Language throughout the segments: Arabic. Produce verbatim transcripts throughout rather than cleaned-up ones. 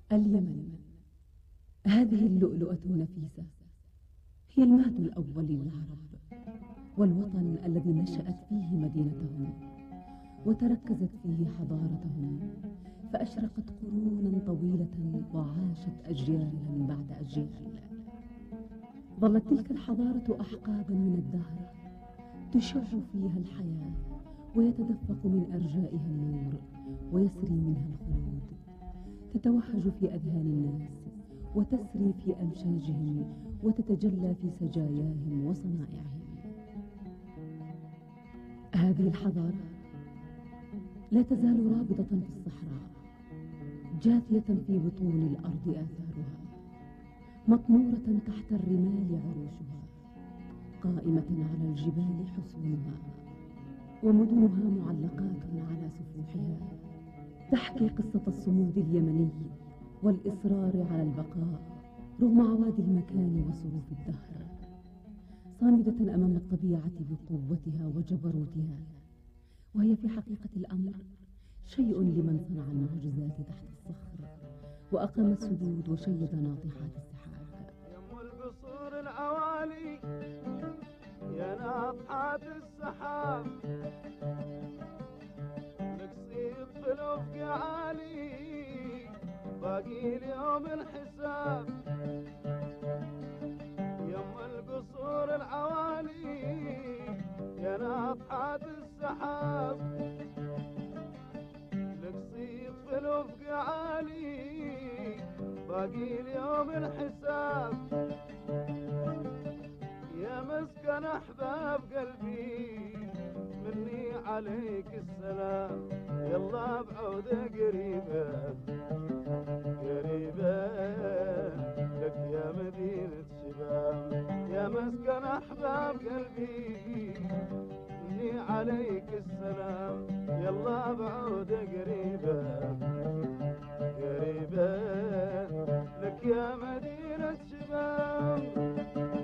اليمن، هذه اللؤلؤة النفيسة هي المهد الأول للعرب، والوطن الذي نشأت فيه مدينتهم وتركزت فيه حضارتهم، فأشرقت قرونا طويلة وعاشت أجيالا بعد أجيال. ظلت تلك الحضارة أحقابا من الدهر تشع فيها الحياة، ويتدفق من أرجائها النور، ويسري منها الخلود، تتوهج في أذهان الناس، وتسري في أمشاجهم، وتتجلى في سجاياهم وصنائعهم. هذه الحضارة لا تزال رابضة في الصحراء، جاثية في بطون الأرض آثارها، مطمورة تحت الرمال عروشها، قائمة على الجبال حصونها، ومدنها معلقات على سفوحها، تحكي قصة الصمود اليمني والإصرار على البقاء رغم عوادي المكان وصروف الدهر، صامدة أمام الطبيعة بقوتها وجبروتها، وهي في حقيقة الأمر شيء لمن صنع المعجزات تحت الصخر وأقام السدود وشيد ناطحات السحاب. يم القصور العوالي يا ناطحات السحاب، نقصيد في الأفق عالي باقي اليوم الحساب. يم القصور العوالي يا ناطحات السحاب، نقصيد في الأفق عالي باقي اليوم الحساب. يا مسكن أحباب قلبي مني عليك السلام، يلا بعودة قريبة قريبة لك يا مدينة شباب. يا مسكن أحباب قلبي مني عليك السلام، يلا بعودة قريبة قريبة لك يا مدينة شباب.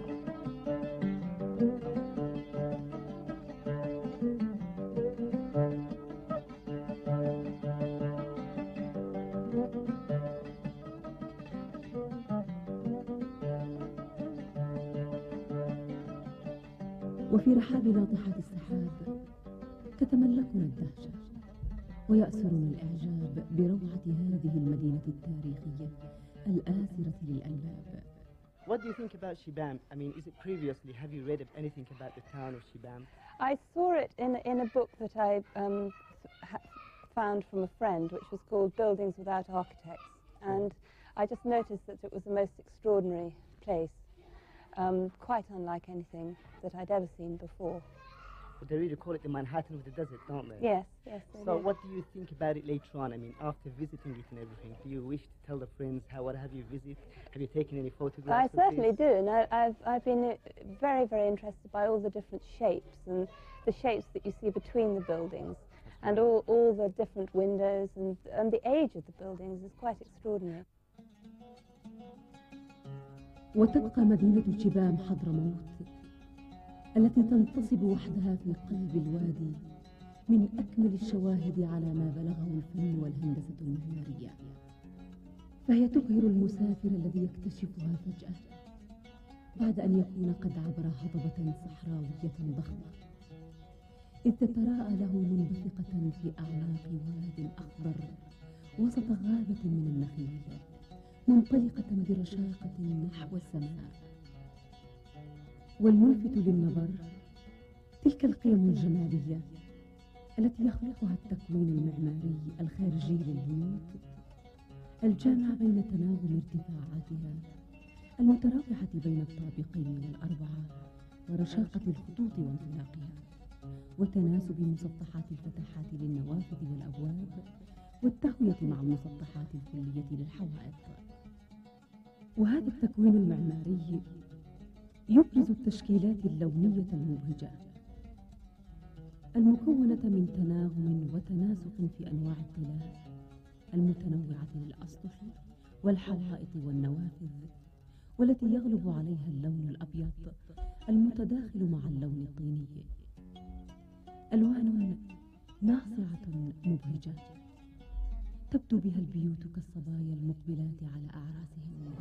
وفي رحاب ناطحات السحاب تتملكنا الدهشة، ويأسرنا الإعجاب بروعة هذه المدينة التاريخية الآثرة للألباب. What do you think about Shibam? I mean, is it previously, have you read anything about the town of Shibam? I saw it in, in a book that I um, found from a friend, which was called Buildings Without Architects. And I just noticed that it was the most extraordinary place, um, quite unlike anything that I'd ever seen before. But they really call it the Manhattan of the desert, don't they? Yes, yes. So do. what do you think about it later on? I mean, after visiting it and everything, do you wish to tell the friends how, what have you visited? Have you taken any photographs? I certainly do, and I, I've, I've been very, very interested by all the different shapes and the shapes that you see between the buildings, and all, all the different windows, and, and the age of the buildings is quite extraordinary. وتبقى مدينة شبام حضرموت التي تنتصب وحدها في قلب الوادي من أكمل الشواهد على ما بلغه الفن والهندسة المعمارية، فهي تبهر المسافر الذي يكتشفها فجأة بعد أن يكون قد عبر هضبة صحراوية ضخمة، إذ تتراءى له منبثقة في أعماق واد أخضر وسط غابة من النخيل، منطلقة برشاقة نحو السماء. والملفت للنظر تلك القيم الجمالية التي يخلقها التكوين المعماري الخارجي للبيوت، الجامع بين تناغم ارتفاعاتها المتراوحة بين الطابقين والأربعة، ورشاقة الخطوط وانطلاقها، وتناسب مسطحات الفتحات للنوافذ والأبواب، والتهوية مع المسطحات الكلية للحوائط. وهذا التكوين المعماري يبرز التشكيلات اللونية المبهجة المكونة من تناغم وتناسق في أنواع الطلاء المتنوعة للأسطح والحوائط والنوافذ، والتي يغلب عليها اللون الأبيض المتداخل مع اللون الطيني، ألوان ناصعة مبهجة تبدو بها البيوت كالصبايا المقبلات على أعراسهن.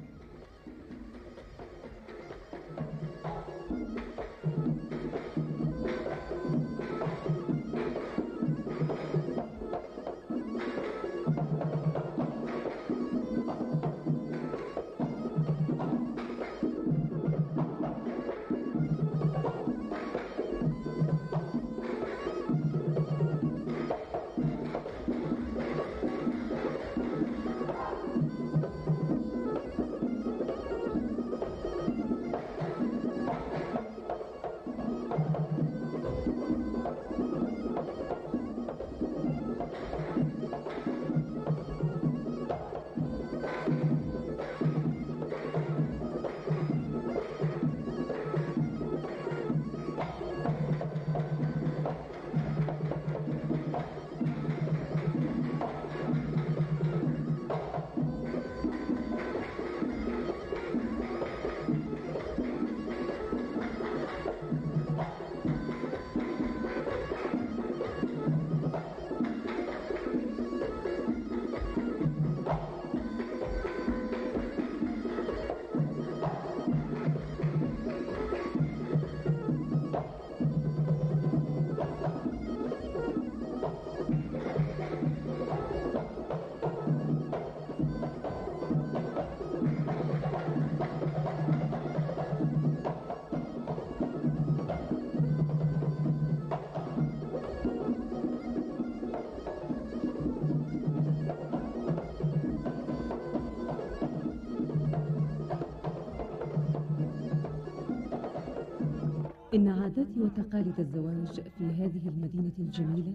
إن عادات وتقاليد الزواج في هذه المدينة الجميلة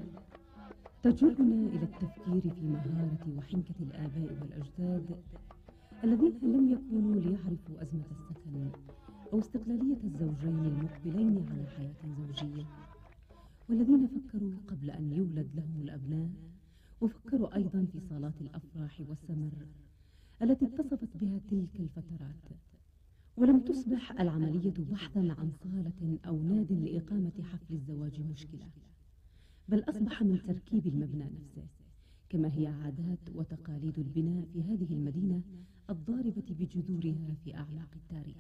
تجرنا إلى التفكير في مهارة وحنكة الآباء والأجداد الذين لم يكونوا ليعرفوا أزمة السكن أو استقلالية الزوجين المقبلين على حياة زوجية، والذين فكروا قبل أن يولد لهم الأبناء، وفكروا أيضا في صالات الأفراح والسمر التي اتصفت بها تلك الفترات. ولم تصبح العملية بحثا عن صالة أو ناد لإقامة حفل الزواج مشكلة، بل أصبح من تركيب المبنى نفسه، كما هي عادات وتقاليد البناء في هذه المدينة الضاربة بجذورها في أعماق التاريخ.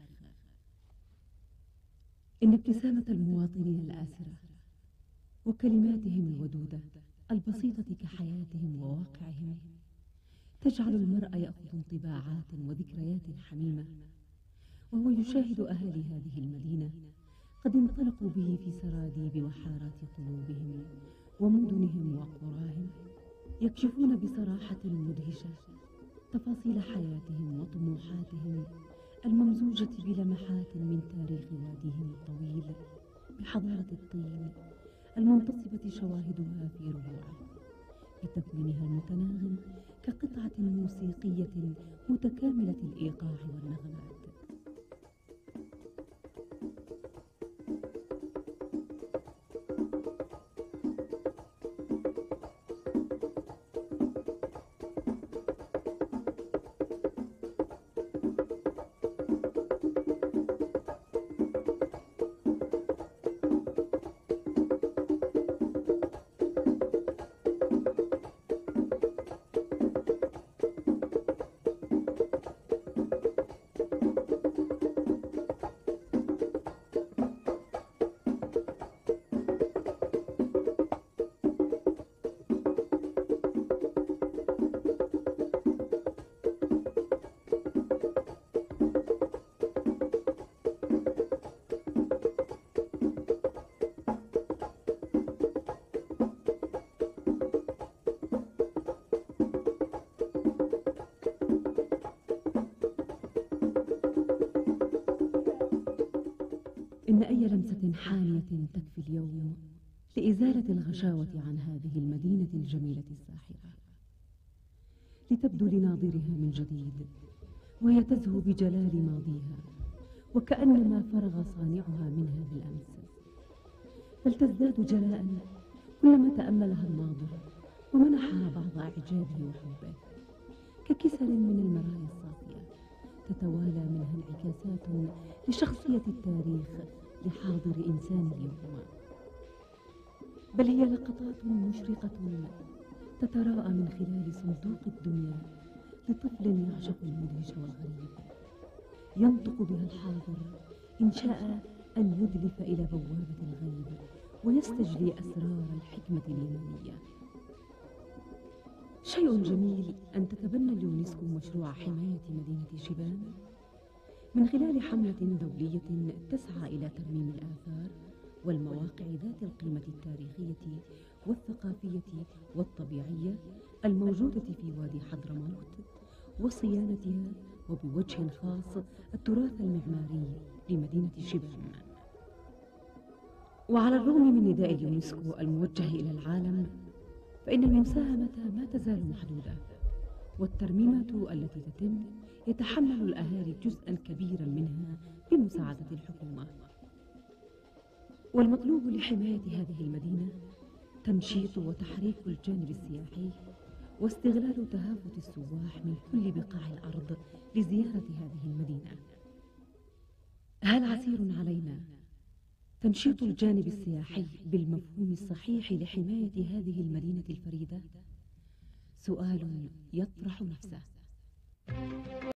إن ابتسامة المواطنين الآسرة وكلماتهم الودودة البسيطة كحياتهم وواقعهم تجعل المرء يأخذ انطباعات وذكريات حميمة، وهو يشاهد أهالي هذه المدينة قد انطلقوا به في سراديب وحارات قلوبهم ومدنهم وقراهم، يكشفون بصراحة مدهشة تفاصيل حياتهم وطموحاتهم الممزوجة بلمحات من تاريخ واديهم الطويل بحضارة الطين المنتصبة شواهدها في ربوعه، بتكوينها المتناغم كقطعة موسيقية متكاملة الإيقاع والنغمات. إن أي لمسة حانية تكفي اليوم لإزالة الغشاوة عن هذه المدينة الجميلة الساحرة، لتبدو لناظرها من جديد وهي تزهو بجلال ماضيها وكأنما فرغ صانعها منها بالأمس، بل تزداد جلاء كلما تأملها الناظر ومنحها بعض إعجابه وحبه، ككسر من المرايا الصافية تتوالى منها انعكاسات لشخصية التاريخ لحاضر إنسان اليوم، بل هي لقطات مشرقة تتراءى من خلال صندوق الدنيا لطفل يعشق المدهش والغريب، ينطق بها الحاضر إن شاء أن يدلف إلى بوابة الغيب ويستجلي أسرار الحكمة اليونانية. شيء جميل أن تتبنى اليونسكو مشروع حماية مدينة شبام من خلال حملة دولية تسعى إلى ترميم الآثار والمواقع ذات القيمة التاريخية والثقافية والطبيعية الموجودة في وادي حضرموت، وصيانتها وبوجه خاص التراث المعماري لمدينة شبام. وعلى الرغم من نداء اليونسكو الموجه إلى العالم، فإن المساهمة ما تزال محدودة، والترميمات التي تتم يتحمل الأهالي جزءا كبيرا منها بمساعدة الحكومة. والمطلوب لحماية هذه المدينة تمشيط وتحريك الجانب السياحي واستغلال تهافت السواح من كل بقاع الأرض لزيارة هذه المدينة. هل عسير علينا تنشيط الجانب السياحي بالمفهوم الصحيح لحماية هذه المدينة الفريدة؟ سؤال يطرح نفسه.